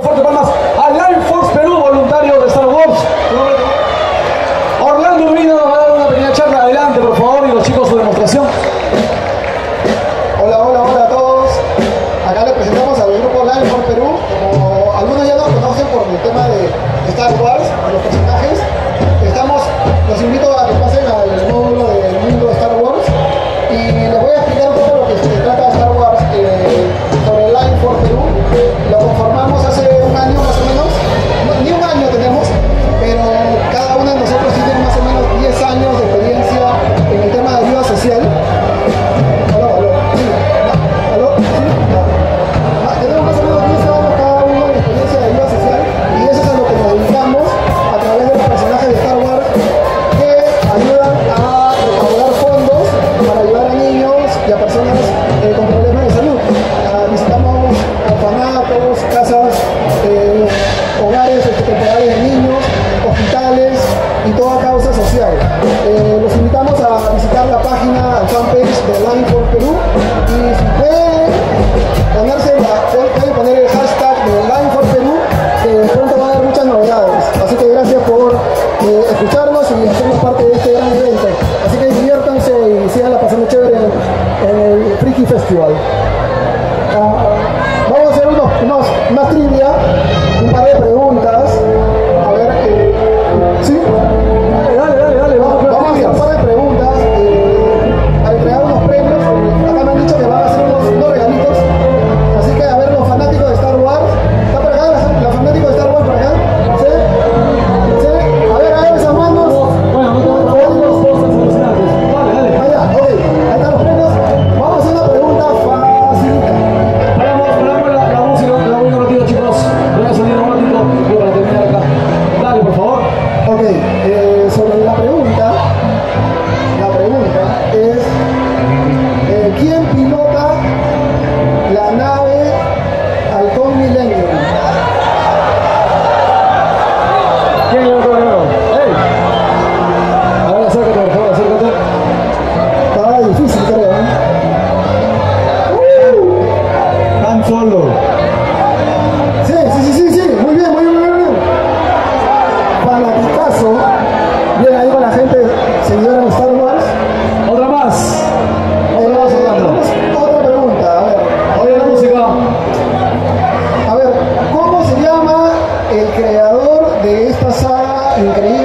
fuerte palmas a Line Force Perú, voluntario de Star Wars. Orlando Urbina nos va a dar una pequeña charla. Adelante, por favor, y los chicos su demostración. Hola, hola, hola a todos. Acá les presentamos al grupo Line Force Perú. Como algunos ya nos conocen por el tema de Star Wars, los personajes, los invito a que pasen al módulo del mundo de Star Wars y les voy a explicar un poco lo que se trata de Star Wars sobre Line Force Perú. Lo conformamos hace un año más o menos, ni un año tenemos, pero cada uno de nosotros tiene más o menos 10 años de experiencia en el tema de ayuda social. Tenemos más o menos 10 años cada uno de experiencia de ayuda social y eso es a lo que nos dedicamos a través de los personajes de Star Wars que ayudan a recaudar fondos para ayudar a niños y a personas con problemas de salud. Visitamos orfanatos, casas, hogares temporales de niños, hospitales y toda causa social. Los invitamos a visitar la página, el fanpage de Line Force Perú y si pueden poner el hashtag de Line Force Perú, pronto va a haber muchas novedades. Así que gracias por escucharnos y hacernos parte de este gran evento. Así que diviértanse y sigan la pasando chévere en el Freaky Festival. Vamos a hacer más trivia, un par de preguntas. A ver, ¿sí? Dale, vamos a hacer un par de preguntas. A entregar unos premios. Acá me han dicho que van a hacer unos regalitos. Así que a ver, los fanáticos de Star Wars. ¿Está por acá? ¿Los fanáticos de Star Wars por acá? ¿Sí? ¿Sí? A ver, esas manos. Bueno, no tenemos cosas alucinantes. Dale. Allá, ok. Ahí están los premios. Vamos a hacer una pregunta facilita. Paramos la música, un ratito, chicos. Voy a salir un ratito para terminar acá. Dale, por favor. Ok, sobre la pregunta es ¿quién pilota la nave Halcón Millennium? ¿Quién lo primero? ¡Ey! A ver, acércate, por favor, acércate. Estaba difícil, creo, ¿eh? Han Solo. Sí, muy bien. Fanaticazo. Bien ahí con la gente seguidora de Star Wars. Otra más. Otra pregunta, a ver. Oye, la música. A ver, ¿cómo se llama el creador de esta saga increíble